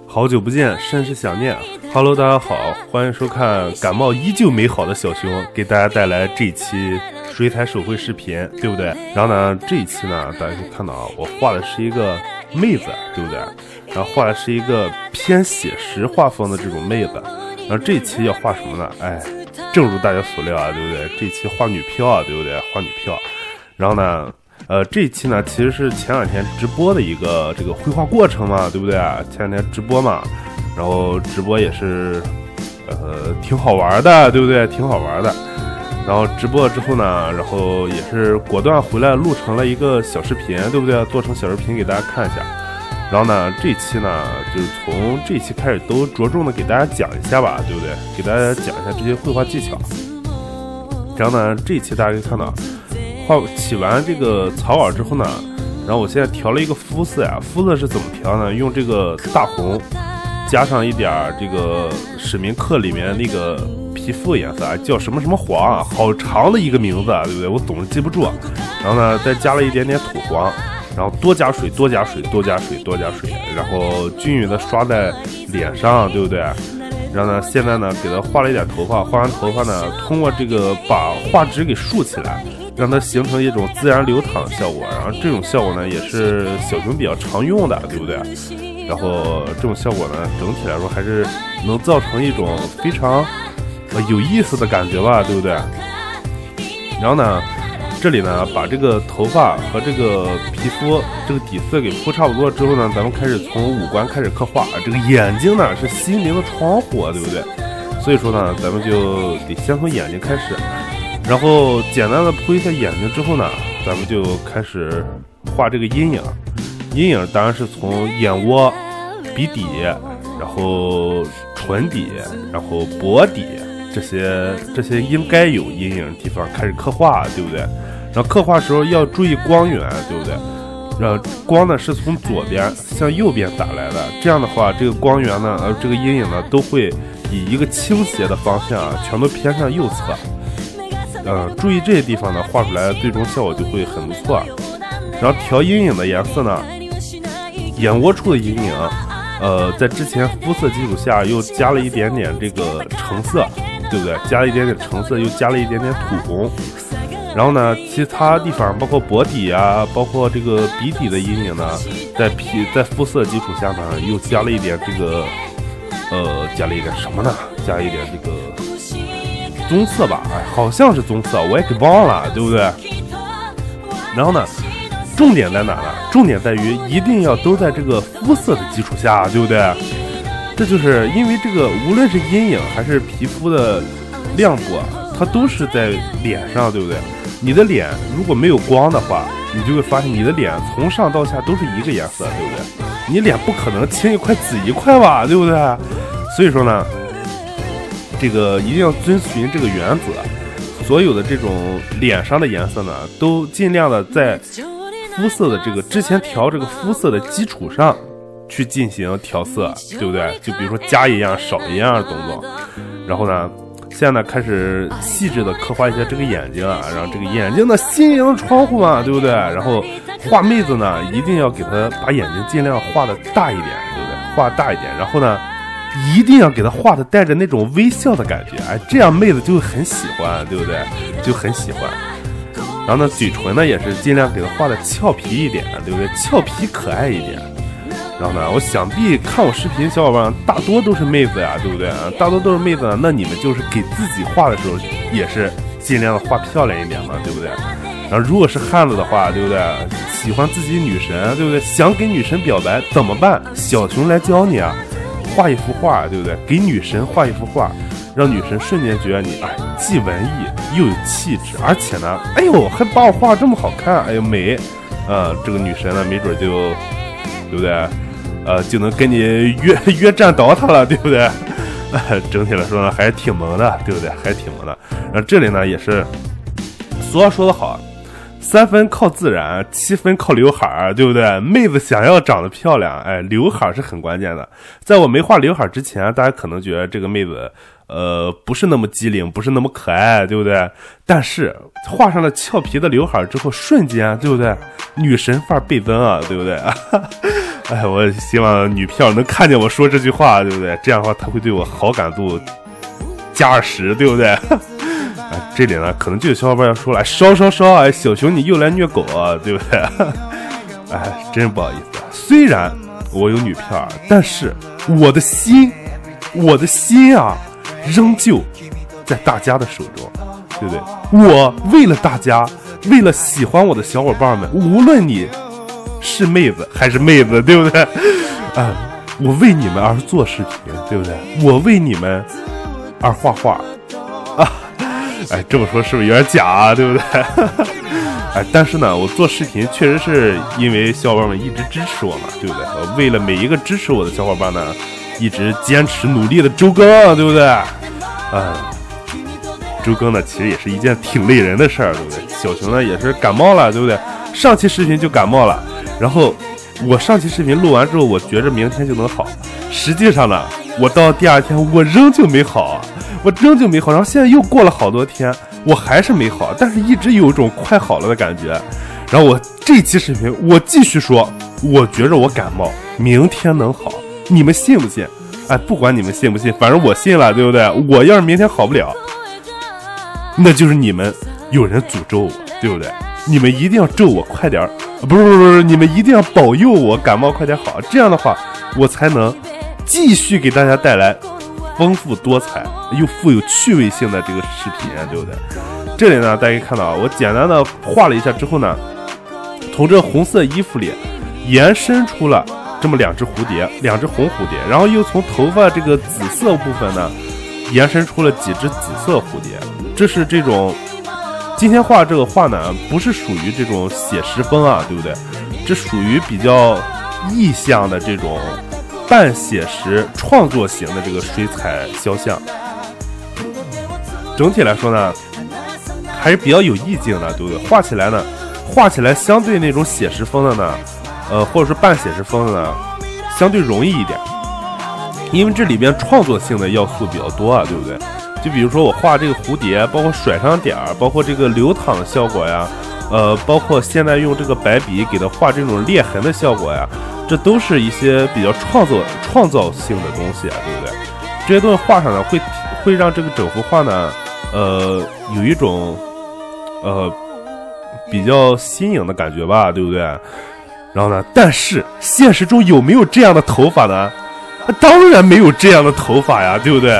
好久不见，甚是想念。Hello， 大家好，欢迎收看感冒依旧美好的小熊给大家带来这一期水彩手绘视频，对不对？然后呢，这一期呢，大家可以看到啊，我画的是一个妹子，对不对？然后画的是一个偏写实画风的这种妹子。然后这一期要画什么呢？哎，正如大家所料啊，对不对？这一期画女票啊，对不对？画女票。然后呢，这一期呢，其实是前两天直播的一个这个绘画过程嘛，对不对？前两天直播嘛，然后直播也是，挺好玩的，对不对？挺好玩的。然后直播了之后呢，然后也是果断回来录成了一个小视频，对不对？做成小视频给大家看一下。然后呢，这一期呢，就是从这一期开始都着重的给大家讲一下吧，对不对？给大家讲一下这些绘画技巧。然后呢，这一期大家可以看到。画起完这个草稿之后呢，然后我现在调了一个肤色呀，肤色是怎么调呢？用这个大红加上一点这个史明克里面那个皮肤颜色啊，叫什么什么黄啊，好长的一个名字啊，对不对？我总是记不住。然后呢，再加了一点点土黄，然后多加水，然后均匀的刷在脸上，对不对？然后呢，现在呢给它画了一点头发，画完头发呢，通过这个把画质给竖起来。让它形成一种自然流淌的效果，然后这种效果呢也是小熊比较常用的，对不对？然后这种效果呢，整体来说还是能造成一种非常有意思的感觉吧，对不对？然后呢，这里呢把这个头发和这个皮肤这个底色给铺差不多之后呢，咱们开始从五官开始刻画。这个眼睛呢是心灵的窗户，对不对？所以说呢，咱们就得先从眼睛开始。然后简单的铺一下眼睛之后呢，咱们就开始画这个阴影。阴影当然是从眼窝、鼻底，然后唇底，然后脖底这些应该有阴影的地方开始刻画，对不对？然后刻画时候要注意光源，对不对？然后光呢是从左边向右边打来的，这样的话，这个光源呢，这个阴影呢都会以一个倾斜的方向全都偏向右侧。注意这些地方呢，画出来的最终效果就会很不错。然后调阴影的颜色呢，眼窝处的阴影，在之前肤色基础下又加了一点点这个橙色，对不对？加了一点点橙色，又加了一点点土红。然后呢，其他地方包括脖底啊，包括这个鼻底的阴影呢，在肤色基础下呢，又加了一点这个，加了一点什么呢？加了一点这个。棕色吧，哎，好像是棕色，我也给忘了，对不对？然后呢，重点在哪呢？重点在于一定要都在这个肤色的基础下，对不对？这就是因为这个无论是阴影还是皮肤的亮部啊，它都是在脸上，对不对？你的脸如果没有光的话，你就会发现你的脸从上到下都是一个颜色，对不对？你脸不可能青一块紫一块吧，对不对？所以说呢，这个一定要遵循这个原则，所有的这种脸上的颜色呢，都尽量的在肤色的这个之前调这个肤色的基础上去进行调色，对不对？就比如说加一样少一样的动作。然后呢，现在呢开始细致的刻画一下这个眼睛啊，让这个眼睛的心灵的窗户嘛，对不对？然后画妹子呢，一定要给她把眼睛尽量画的大一点，对不对？画大一点，然后呢。一定要给他画的带着那种微笑的感觉，哎，这样妹子就会很喜欢，对不对？就很喜欢。然后呢，嘴唇呢也是尽量给他画的俏皮一点，对不对？俏皮可爱一点。然后呢，我想必看我视频小伙伴大多都是妹子呀，对不对？大多都是妹子呢，那你们就是给自己画的时候也是尽量的画漂亮一点嘛，对不对？然后如果是汉子的话，对不对？喜欢自己女神，对不对？想给女神表白怎么办？小熊来教你啊！画一幅画，对不对？给女神画一幅画，让女神瞬间觉得你，哎，既文艺又有气质，而且呢，哎呦，还把我画这么好看，哎呦美，这个女神呢，没准就，对不对？就能跟你约战倒他了，对不对？整体来说呢，还是挺萌的，对不对？还是挺萌的。然后这里呢，也是俗话说得好。3分靠自然，7分靠刘海，对不对？妹子想要长得漂亮，哎，刘海是很关键的。在我没画刘海之前，大家可能觉得这个妹子，不是那么机灵，不是那么可爱，对不对？但是画上了俏皮的刘海之后，瞬间，对不对？女神范儿倍增啊，对不对？ 哎，我希望女票能看见我说这句话，对不对？这样的话，她会对我好感度加20，对不对？哎，这里呢，可能就有小伙伴要说了，稍，哎，小熊你又来虐狗啊，对不对？哎，真不好意思。虽然我有女票，但是我的心啊，仍旧在大家的手中，对不对？我为了大家，为了喜欢我的小伙伴们，无论你是妹子还是妹子，对不对？我为你们而做视频，对不对？我为你们而画画啊！哎，这么说是不是有点假啊？对不对？哎，但是呢，我做视频确实是因为小伙伴们一直支持我嘛，对不对？为了每一个支持我的小伙伴呢，一直坚持努力的周更，对不对？周更呢，其实也是一件挺累人的事儿，对不对？小熊呢也是感冒了，对不对？上期视频就感冒了，然后我上期视频录完之后，我觉着明天就能好，实际上呢，我到第2天我仍旧没好，然后现在又过了好多天，我还是没好，但是一直有一种快好了的感觉。然后我这期视频我继续说，我觉着我感冒，明天能好，你们信不信？哎，不管你们信不信，反正我信了，对不对？我要是明天好不了，那就是你们有人诅咒我，对不对？你们一定要咒我快点，不是，你们一定要保佑我感冒快点好，这样的话我才能继续给大家带来丰富多彩又富有趣味性的这个视频，对不对？这里呢，大家可以看到我简单的画了一下之后呢，从这红色衣服里延伸出了这么2只蝴蝶，2只红蝴蝶，然后又从头发这个紫色部分呢延伸出了几只紫色蝴蝶。这是这种今天画这个画呢，不是属于这种写实风啊，对不对？这属于比较意象的这种半写实创作型的这个水彩肖像。整体来说呢，还是比较有意境的，对不对？画起来相对那种写实风的呢，或者是半写实风的呢，相对容易一点，因为这里边创作性的要素比较多啊，对不对？就比如说我画这个蝴蝶，包括甩上点儿，包括这个流淌的效果呀，包括现在用这个白笔给它画这种裂痕的效果呀，这都是一些比较创造性的东西啊，对不对？这些东西画上呢，会让这个整幅画呢，有一种比较新颖的感觉吧，对不对？然后呢，但是现实中有没有这样的头发呢？当然没有这样的头发呀，对不对？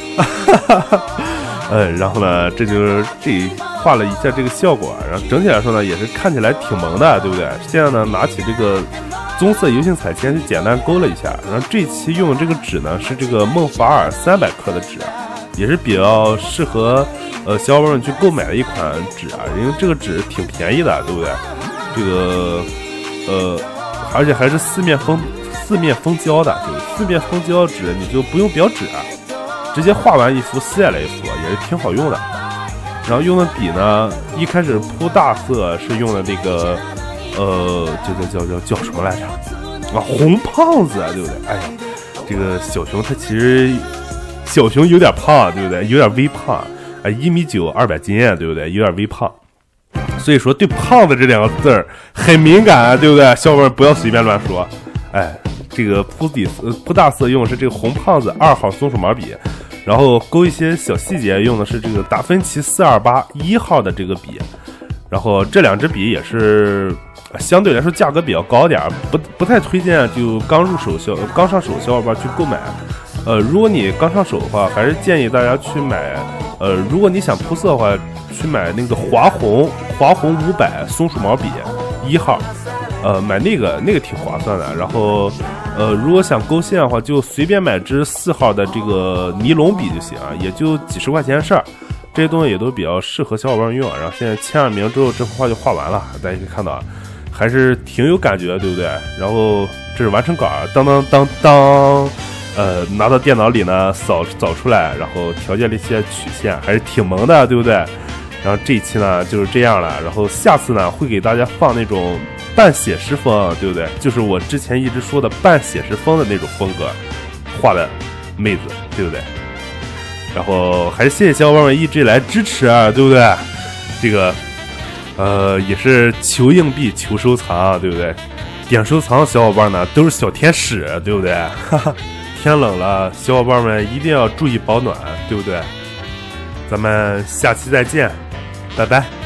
然后呢，这就是画了一下这个效果，然后整体来说呢，也是看起来挺萌的，对不对？现在呢，拿起这个棕色油性彩铅就简单勾了一下，然后这期用的这个纸呢是这个孟法尔300克的纸，也是比较适合小伙伴们去购买的一款纸啊，因为这个纸挺便宜的，对不对？这个而且还是四面封胶的，就是四面封胶纸，你就不用裱纸啊，直接画完一幅撕下来一幅，也是挺好用的。然后用的笔呢，一开始铺大色是用的那个叫什么来着啊？红胖子，对不对？哎呀，这个小熊它其实小熊有点胖，对不对？有点微胖，1.9米200斤，对不对？有点微胖。所以说对胖子这2个字儿很敏感，对不对？小伙伴不要随便乱说。哎，这个铺大色用的是这个红胖子2号松鼠毛笔，然后勾一些小细节用的是这个达芬奇428 1号的这个笔，然后这2支笔也是相对来说价格比较高点，不太推荐就刚上手小伙伴去购买。如果你刚上手的话，还是建议大家去买如果你想铺色的话，去买那个华红500松鼠毛笔1号，买那个挺划算的。然后如果想勾线的话，就随便买支4号的这个尼龙笔就行啊，也就几十块钱的事儿。这些东西也都比较适合小伙伴用。然后现在签上名之后，这幅画就画完了，大家可以看到还是挺有感觉，对不对？然后这是完成稿，当拿到电脑里呢扫出来，然后调节了一些曲线，还是挺萌的，对不对？然后这一期呢就是这样了，然后下次呢会给大家放那种半写实风，对不对？就是我之前一直说的半写实风的那种风格画的妹子，对不对？然后还是谢谢小伙伴们一直以来支持啊，对不对？这个也是求硬币求收藏，对不对？ 点收藏的小伙伴呢都是小天使，对不对？哈哈，天冷了，小伙伴们一定要注意保暖，对不对？咱们下期再见，拜拜。